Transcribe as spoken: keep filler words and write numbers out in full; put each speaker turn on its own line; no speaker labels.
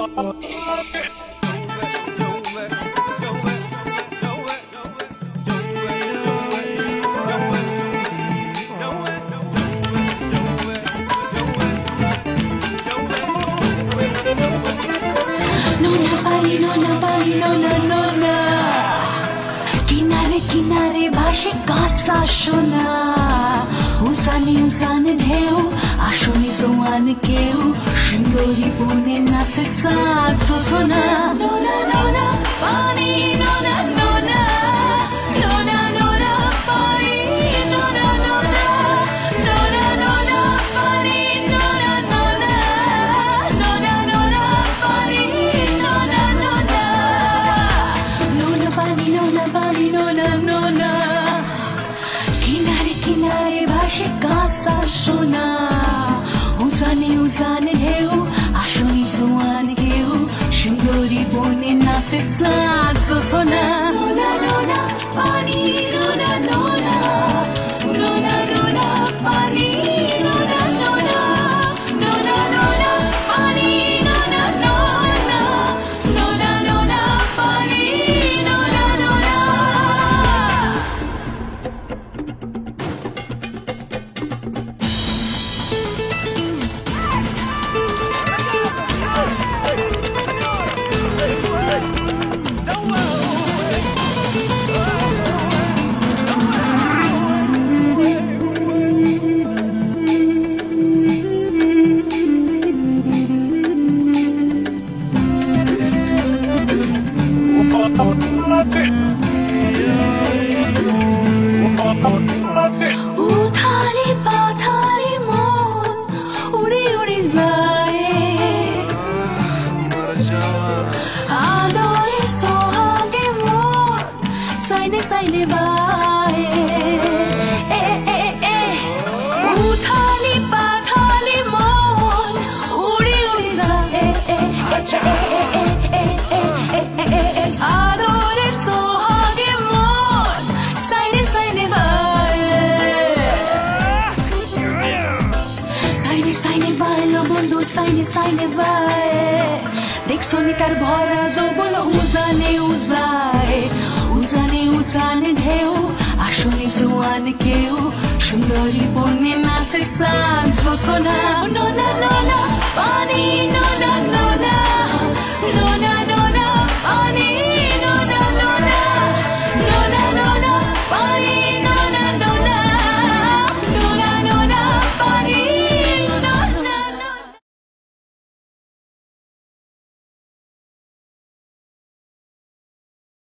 किनारे किनारे भाषे कासा शोना उसानी उसाने ढेउ आशोनी जोआन केउ शिंगोरी बोने नासे साथ सो सोना नोना नोना पानी नोना नोना नोना नोना पानी नोना नोना नोना नोना पानी नोना नोना नोना नोना पानी नोना नोना नोना पानी नोना पानी नोना नोना किनारे किनारे भाषे कासा शोना उसाने उसाने हेउ आशोनी जुआन हेउ शिंगोरी बोने नासे साथ सो सोना नोना नोना पानी नोना नोना नोना नोना पानी नोना नोना नोना नोना पानी नोना नोना नोना नोना पानी नोना नोना उथाली पाथाली मन उड़ी उड़ी जाए आलोरे सोहागे मन साइने साइने बाए ए ए ए उथाली पाथाली मन उड़ी उड़ी जाए ए ए ए ए ए ए आलोरे सोहागे मन साइने साइने बाए साइने साइने बाए लो बंधु साइने साइने बाए देखছো নি তার ভরা যৌবন উজানে উজায় উজানে উজানে ঢেউ আসনি জোয়ান কেউ সুন্দরী বনে নাচে সাজ সোনা নোনা নোনা পানি